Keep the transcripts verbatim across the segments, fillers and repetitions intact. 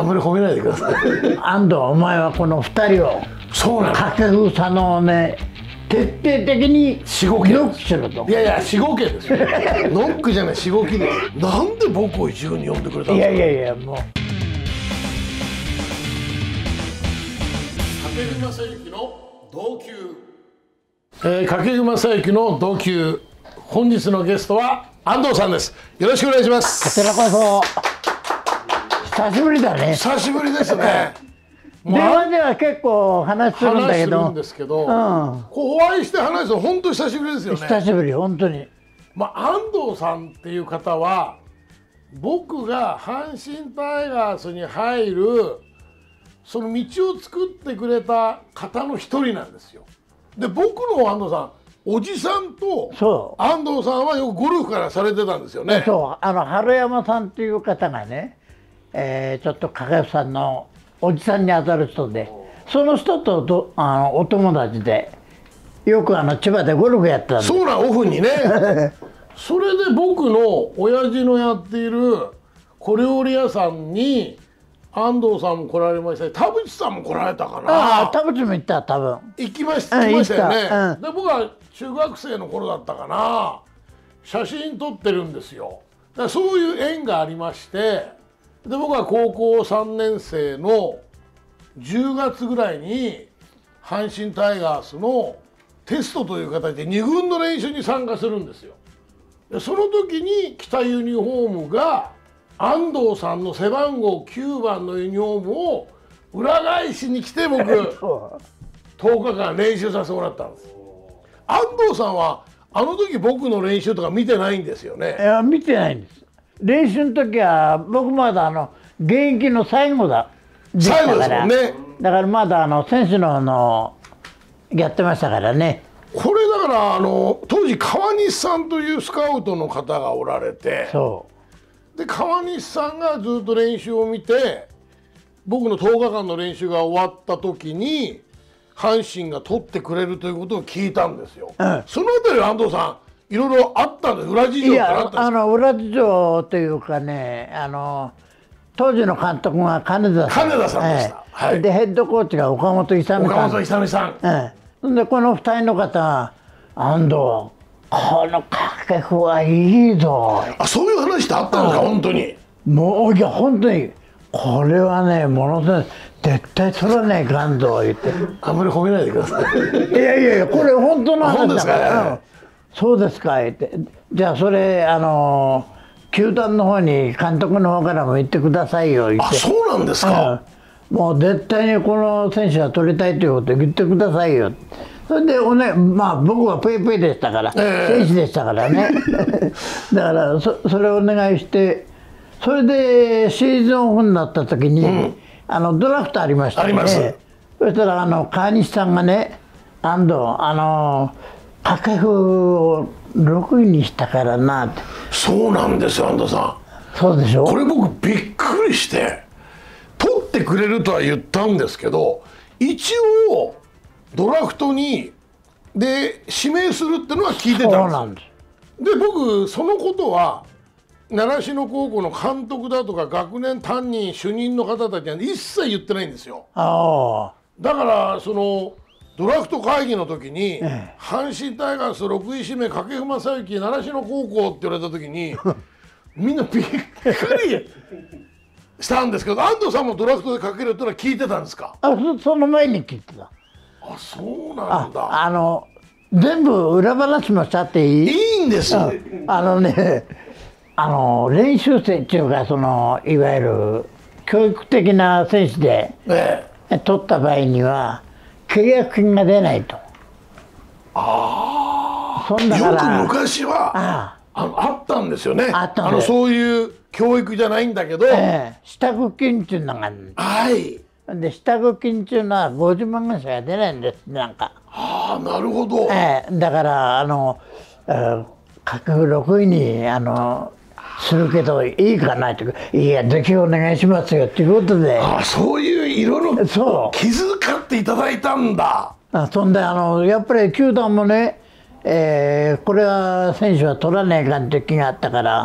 あんまり褒めないでください。 安藤、お前はこのふたりをそうなの。 掛布佐野をね、徹底的にしごきノックしろと。 いやいや、しごけですよ。ノックじゃない、しごきで。なんで僕を一軍に呼んでくれたんいですか。 やいやいや、もう掛布正幸の同級、えー、掛布正幸の同級、本日のゲストは安藤さんです。よろしくお願いします。 こちらこそ久しぶりだね。 久しぶりですね。 電話では結構話するんだけど、 話するんですけど、 うん、 こうお会いして話すと本当に久しぶりですよね。 久しぶり、本当に。 まあ、安藤さんっていう方は僕が阪神タイガースに入るその道を作ってくれた方の一人なんですよ。で、僕の安藤さん、おじさんとそう安藤さんはよくゴルフからされてたんですよね。 そう、あの春山さんっていう方がね、えー、ちょっと掛布さんのおじさんにあたる人で、その人ととあのお友達でよくあの千葉でゴルフやってたんで。 そうなん、オフにね。それで僕の親父のやっている小料理屋さんに安藤さんも来られましたし、田淵さんも来られたかな。 ああ、田淵も行った、多分。 行きました、行きましたよね。 うん、 で、僕は中学生の頃だったかな、写真撮ってるんですよ。だからそういう縁がありまして、で僕は高校さんねん生のじゅうがつぐらいに阪神タイガースのテストという形でに軍の練習に参加するんですよ。でその時に着たユニフォームが安藤さんの背番号きゅうばんのユニフォームを裏返しに着て僕とおかかん練習させてもらったんです。安藤さんはあの時僕の練習とか見てないんですよね。 いや、見てないんです。練習の時は僕まだあの現役の最後だ最後ですもんね。 だからまだあの選手ののやってましたからね。 これだからあの当時川西さんというスカウトの方がおられて、 そうで川西さんがずっと練習を見て、僕のとおかかんの練習が終わった時に阪神が取ってくれるということを聞いたんですよ。うん、そのあたりは安藤さんいろいろあったんです。裏事情ってあったんですか。 いや、あの裏事情というかね、あの当時の監督が金田さん、 金田さんでした。 はい、でヘッドコーチが岡本勇さん。 岡本勇さん。 うん、でこのふたりの方が「安藤、この掛布はいいぞ」 あ、そういう話ってあったんですか、本当に。 もういや本当にこれはね、ものすごい絶対取らないかんぞ言って。 あんまり褒めないでください。 いやいやいや、これ本当の話だから。 ね、 そうですか言って、じゃあそれあの球団の方に監督の方からも言ってくださいよ言って。 あ、そうなんですか。 うん、もう絶対にこの選手は取りたいということを言ってくださいよ。それでおね、まあ僕はペイペイでしたから、えー、選手でしたからね。だからそそれをお願いして、それでシーズンオフになった時に、うん、あのドラフトありましたよね。あります。そしたらあの川西さんがね、安藤、あの掛布をろくいにしたからなって。 そうなんですよ、安藤さん。 そうでしょ。 これ僕びっくりして、取ってくれるとは言ったんですけど、一応ドラフトにで指名するってのは聞いてたんです。そうなんです。で僕そのことは習志野高校の監督だとか学年担任主任の方たちは一切言ってないんですよ。ああ。だからそのドラフト会議の時に、ええ、阪神タイガースろくい指名掛布正幸習志野高校って言われた時にみんなびっくりしたんですけど、安藤さんもドラフトでかけるってのは聞いてたんですか。 あ、そ, その前に聞いてた。 あ、そうなんだ。 あ, あの全部裏話もしちゃっていい？ いいんです。 あ, あのね、あの練習生っていうか、そのいわゆる教育的な選手で、ええ、取った場合には契約金が出ないと。 ああ。そんだからよく昔は あ, あ, のあったんですよね。あったんです。あのそういう教育じゃないんだけど、 ええ、支度金っていうのがあるんです。 はい。 で支度金っていうのはごじゅうまんぐらいしか出ないんですなんか。 ああ、なるほど。 ええ、だからあの掛布ろくいにあのするけどいいかなって、いやぜひお願いしますよっていうことで。 ああ、そういういろいろ気遣っていただいたんだ。 あ、そんであのやっぱり球団もね、えー、これは選手は取らないかんって気があったから、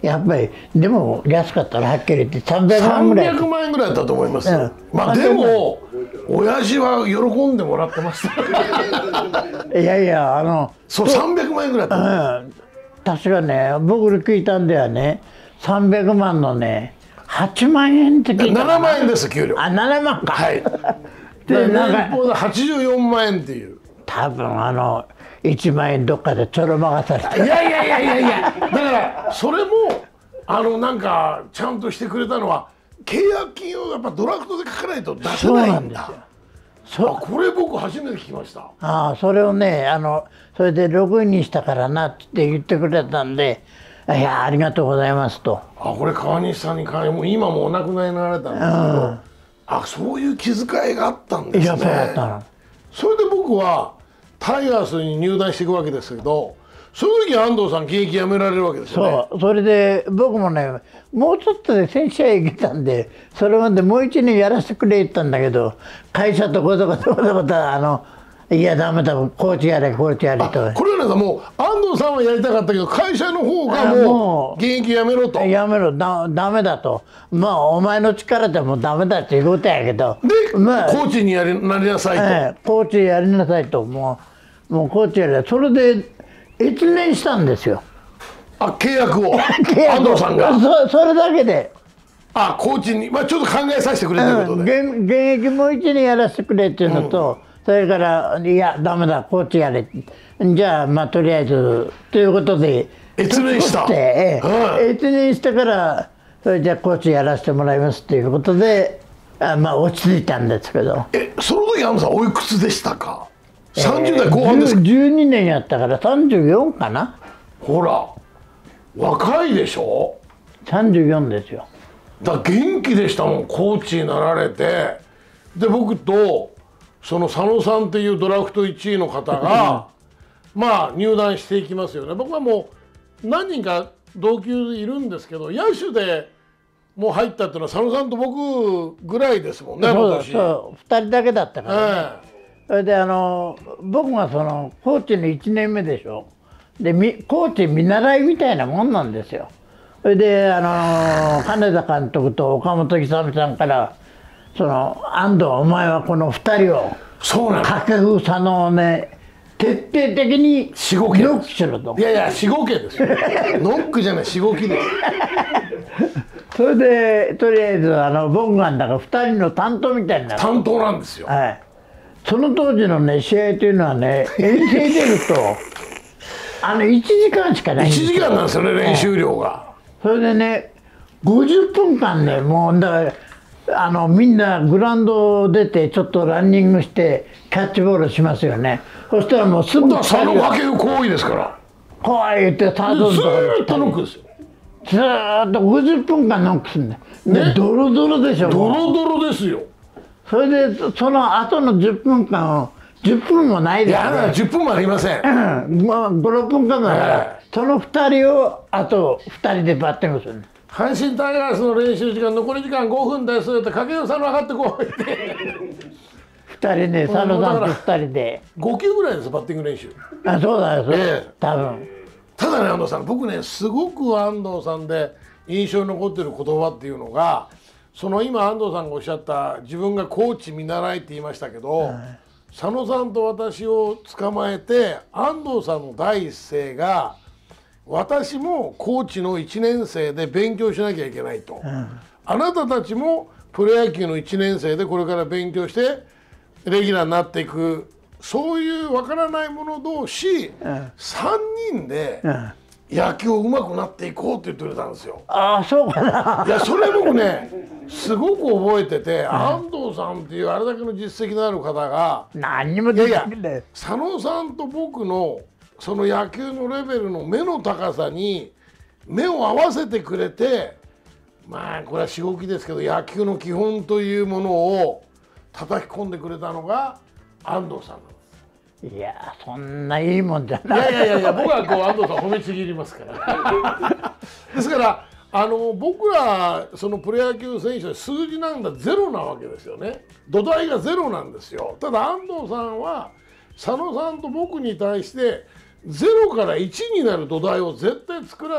やっぱりでも安かったらはっきり言ってさんびゃくまんぐらい。 さんびゃくまん円ぐらいだったと思いますよ、うん、まあでも親父は喜んでもらってましたいやいやあのそうさんびゃくまん円ぐらいだった、うん、 確かね僕に聞いたんではねさんびゃくまんのねはちまんえんって聞いた。 ななまん円です給料。 あななまんか。 はいで年俸ではちじゅうよんまん円っていう。 多分あのいちまん円どっかでちょろまがされて。 いやいやいやいやいやだからそれもあのなんかちゃんとしてくれたのは契約金をやっぱドラフトで書かないと出せないんだ。そうなんですよ。これ僕初めて聞きました。 ああそれをねあのそれでログインにしたからなって言ってくれたんでいやありがとうございますと。 あこれ川西さんに関もう今もお亡くなりになられたんですけど、うん、あそういう気遣いがあったんですね。いやそうだったの。それで僕はタイガースに入団していくわけですけどその時安藤さん現役辞められるわけですよね。 そうそれで僕もねもうちょっとで選手へ行けたんでそれまでもう一年やらせてくれ言ったんだけど会社とごとごとごとごとあのいやダメだコーチやれコーチやれと。 これはねもう安藤さんはやりたかったけど会社の方がもう現役やめろと。 やめろだダメだとまあお前の力でもダメだっていうことやけどで、まあ、コーチにやりなりなさいと、ええ、コーチやりなさいともうもうコーチやれそれで越年したんですよ。 あ契約を安藤さんがそ, それだけであコーチに、まあ、ちょっと考えさせてくれということで、 うん、現, 現役もう一年やらせてくれっていうのと、うんそれから「いやダメだコーチやれ」じゃあまあとりあえずということで越年した、 ええ、越年してからそれじゃあコーチやらせてもらいますっていうことであまあ落ち着いたんですけど。 えその時安藤さんおいくつでしたか。さんじゅう代後半ですか。 じゅうにねんやったからさんじゅうよんかな。 ほら若いでしょ。 さんじゅうよんですよ。 だから元気でしたもんコーチになられてで僕とその佐野さんっていうドラフトいちいの方がまあ入団していきますよね。僕はもう何人か同級いるんですけど野手でもう入ったっていうのは佐野さんと僕ぐらいですもんね。 そうそうふたりだけだったからね、ええそれであの僕がそのコーチのいちねんめでしょ。でコーチ見習いみたいなもんなんですよ。それであの金田監督と岡本勇さんからその安藤お前はこのふたりを掛布佐野をね徹底的にしごけノックしろと。 いやいやしごけですよノックじゃないしごきですそれでとりあえずあの僕がだからふたりの担当みたいになる。 担当なんですよ。 はいその当時のね試合というのはね遠征出るとあのいちじかんしかないんですよ。 いちじかんなんですよね練習量が。 それでねごじゅっぷんかんねもうだからあのみんなグラウンド出てちょっとランニングしてキャッチボールしますよね。そしたらもうすぐ佐野分ける行為ですから怖い言ってサードのところにずっとノックですよ。 ずーっとごじゅっぷんかんノックするんだよ、ね、ドロドロでしょ。 ドロドロですよ。 それでその後のじゅっぷんかんをじゅっぷんもないですよ、ね。いやじゅっぷんもありません。 まあご、ろっぷんかんだから、えー、そのふたりをあとふたりでバッティングする。 阪神タイガースの練習時間残り時間ごふんですって掛布さんの上がってこいってふたりね佐野さんとふたりでごきゅうぐらいですバッティング練習。 あそうだよ、えー、多分。 ただね安藤さん僕ねすごく安藤さんで印象に残ってる言葉っていうのがその今安藤さんがおっしゃった自分がコーチ見習いって言いましたけど、はい、佐野さんと私を捕まえて安藤さんの第一声が私もコーチのいちねん生で勉強しなきゃいけないと、うん、あなたたちもプロ野球のいちねん生でこれから勉強してレギュラーになっていくそういう分からない者同士、うん、さんにんで野球上手くなっていこうって言ってくれたんですよ。 ああそうかな。 いやそれ僕ねすごく覚えてて、うん、安藤さんっていうあれだけの実績のある方が何にもできない。 いやいや佐野さんと僕のその野球のレベルの目の高さに目を合わせてくれてまあこれはしごきですけど野球の基本というものを叩き込んでくれたのが安藤さんなんです。 いやそんないいもんじゃない。 いやいやいや僕はこう安藤さん褒めちぎりますからですからあの僕らそのプロ野球選手は数字なんだゼロなわけですよね。土台がゼロなんですよ。ただ安藤さんは佐野さんと僕に対してゼロからいちになる土台を絶対作らせ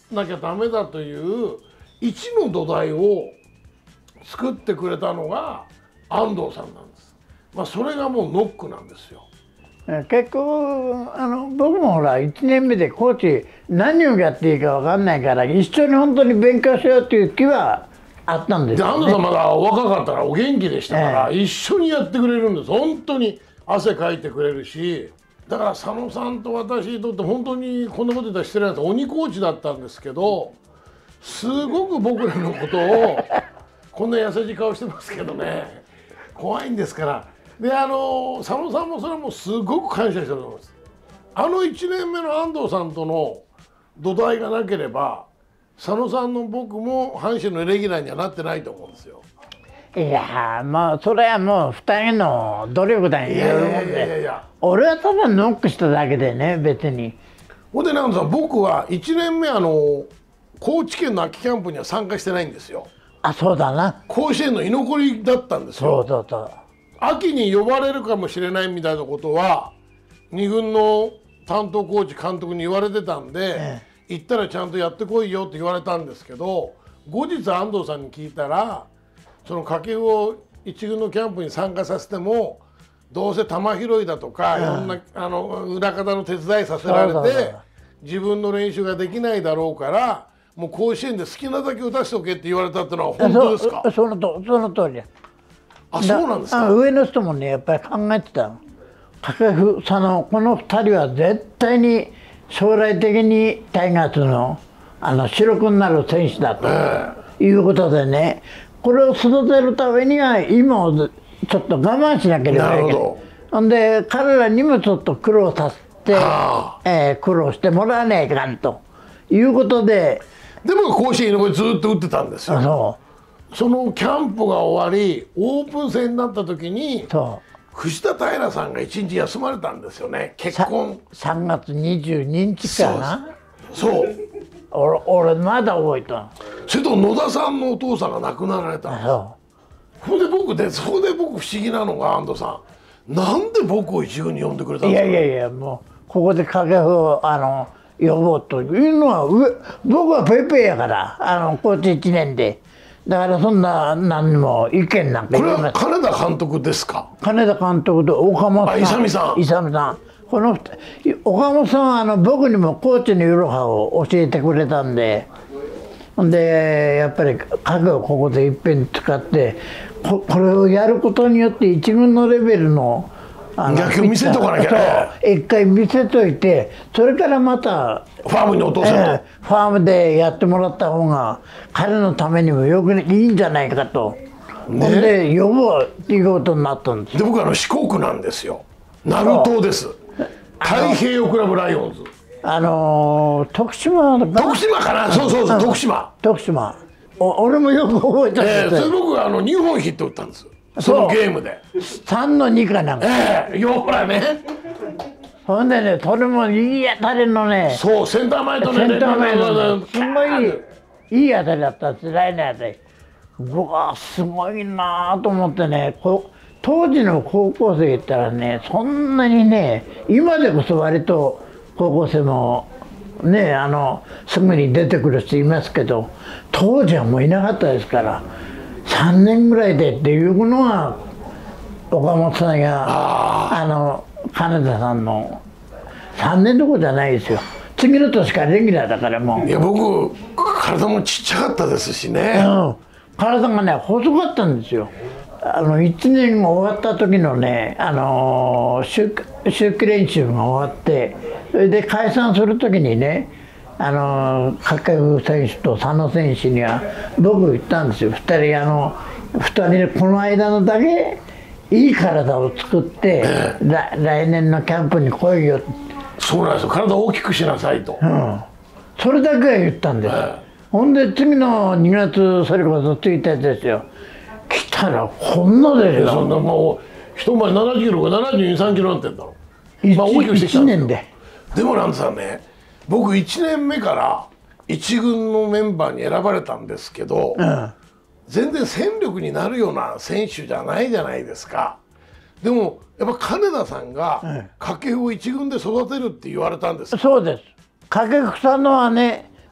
なきゃダメだという一の土台を作ってくれたのが安藤さんなんです。まあそれがもうノックなんですよ。 結構あの僕もほらいちねんめでコーチ何をやっていいか分かんないから一緒に本当に勉強しようっていう気はあったんですよ、ね、 で安藤さんまだ若かったからお元気でしたから、えー、一緒にやってくれるんです。本当に汗かいてくれるし、だから佐野さんと私にとって本当にこんなこと言ったら失礼なんです。鬼コーチだったんですけど、すごく僕らのことをこんな優しい顔してますけどね、怖いんですから。であの佐野さんもそれもすごく感謝してると思います。あのいちねんめの安藤さんとの土台がなければ佐野さんの僕も阪神のレギュラーにはなってないと思うんですよ。 いやもうそれはもうふたりの努力だよ。いやいやいやいやいや、俺はただノックしただけでね、別に。 ほんでなんか僕はいちねんめあの高知県の秋キャンプには参加してないんですよ。 あ、そうだな。 甲子園の居残りだったんですよ。 そうそうそう。 秋に呼ばれるかもしれないみたいなことはに軍の担当コーチ監督に言われてたんで、ええ、行ったらちゃんとやってこいよって言われたんですけど、後日安藤さんに聞いたらその掛布を一軍のキャンプに参加させてもどうせ球拾いだとか、うん、いろんなあの裏方の手伝いさせられて自分の練習ができないだろうからもう甲子園で好きなだけ打たせておけって言われたってのは本当ですか？ そ, そのとその通り。 あ、そうなんですか。 上の人もねやっぱり考えてたの。掛布、佐野、このふたりは絶対に将来的にタイガースのあの主力になる選手だと、えー、いうことでね、これを育てるためには今をちょっと我慢しなければいけない。ほんで彼らにもちょっと苦労させて、えー、苦労してもらわないかんということで。 でも甲子園のこれずっと打ってたんですよ。 そうそのキャンプが終わりオープン戦になった時に藤田平さんが一日休まれたんですよね。結婚さんがつにじゅうににちかな。 そう、 俺, 俺まだ覚えたの。 それと野田さんのお父さんが亡くなられたんです。それで僕でそこで僕不思議なのが安藤さんなんで僕を一軍に呼んでくれたんですか？ いやいやいや、もうここで掛布をあの呼ぼうというのは上僕はペイペイやからあのコーチいちねんで。だからそんな何も意見なんか言いません。これは金田監督ですか？ 金田監督と岡本さん、 勇さん、 勇さん、この岡本さんはあの僕にもコーチのいろはを教えてくれたんで、でやっぱり影をここでいっぺん使ってこ、これをやることによって一軍のレベルの野球見せとかなきゃね。一回見せといて、それからまたファームに落とせと、えー、 ファームでやってもらった方が彼のためにもよくいいんじゃないかと、ね、ほんで呼ぼうっていうことになったんです。 で僕あの四国なんですよ。鳴門です。太平洋クラブライオンズ。 あのー、徳島かな。 徳島かな。そうそうそう、徳島。 徳島。お俺もよく覚えてるんです。 えー、それ僕はあのにほんヒット打ったんです。そのゲームでさんのにかなんか、 ええー、よほらね。 ほんでね、それもいい当たりのね、 そうセンター前とね、 センター前のすごいいい当たりだったんです。来年当たり僕はすごいなぁと思ってね、こ当時の高校生言ったらね、そんなにね、今でこそ割と高校生もね、あのすぐに出てくる人いますけど、当時はもういなかったですから。さんねんぐらいでっていうのは岡本さんや あ, あの金田さんのさんねんどころじゃないですよ。次の年からレギュラーだからもう。 いや僕体もちっちゃかったですしね、 うん、体がね細かったんですよ。あのいちねんが終わった時のね、あのー、秋季練習が終わってそれで解散する時にね、あの掛布選手と佐野選手には僕言ったんですよ。ふたりあのふたりでこの間のだけいい体を作って、ええ、来年のキャンプに来いよ。 そうなんですよ。体を大きくしなさいと、 うん、それだけは言ったんです、ええ、ほんで次のにがつそれこそついたちですよ。来たらこんなですよ。 そんなもう一回ななじゅうキロがななじゅうに、さんキロになってんだろう。まあ大きくしてきたんですよ。いちねんで。でもなんさね、僕いちねんめから一軍のメンバーに選ばれたんですけど、うん、全然戦力になるような選手じゃないじゃないですか。でもやっぱ金田さんが掛布を一軍で育てるって言われたんです。 そうです。掛布さんのはね、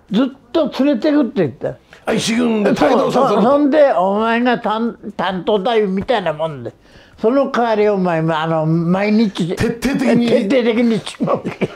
ずっと連れてくって言った。 あ、一軍で帯同させると。 そんでお前が担担当だよみたいなもんで、その代わりお前あの毎日徹底的に徹底的にしごけ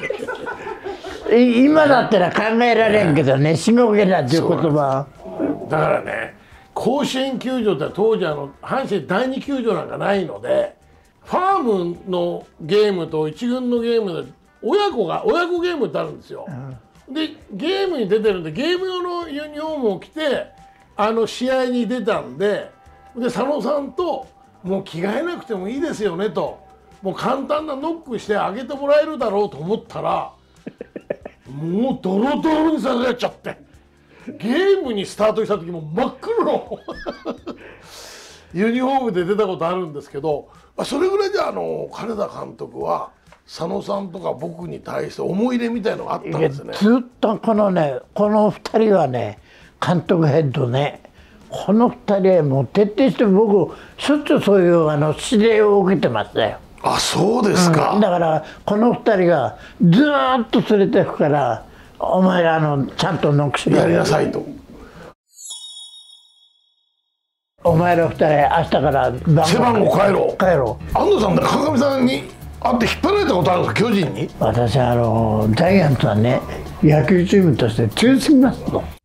今だったら考えられんけどね、しごけだっていう言葉。 だからね、甲子園球場って当時あの阪神だいに球場なんかないので、ファームのゲームと一軍のゲームで親子が親子ゲームってあるんですよ。うん、でゲームに出てるんで、ゲーム用のユニフォームを着てあの試合に出たんで、で佐野さんともう着替えなくてもいいですよねと、もう簡単なノックしてあげてもらえるだろうと思ったらもうドロドロにされちゃって、ゲームにスタートした時も真っ黒のユニフォームで出たことあるんですけど、それぐらいであの金田監督は佐野さんとか僕に対して思い入れみたいのがあったんですね。 ずっとこのね、このふたりはね、監督ヘッドね、このふたりはもう徹底して僕しょっちゅうそういうあの指令を受けてましたよ。 あ、そうですか。 うん、だからこのふたりがずーっと連れてくから、お前らあのちゃんとノックしろやりなさいと。 お前らふたり明日から背番号変えろ帰ろう。安藤さんって川上さんに会って引っ張られたことあるんですか、巨人に。 私あのジャイアンツはね、野球チームとして強すぎますと。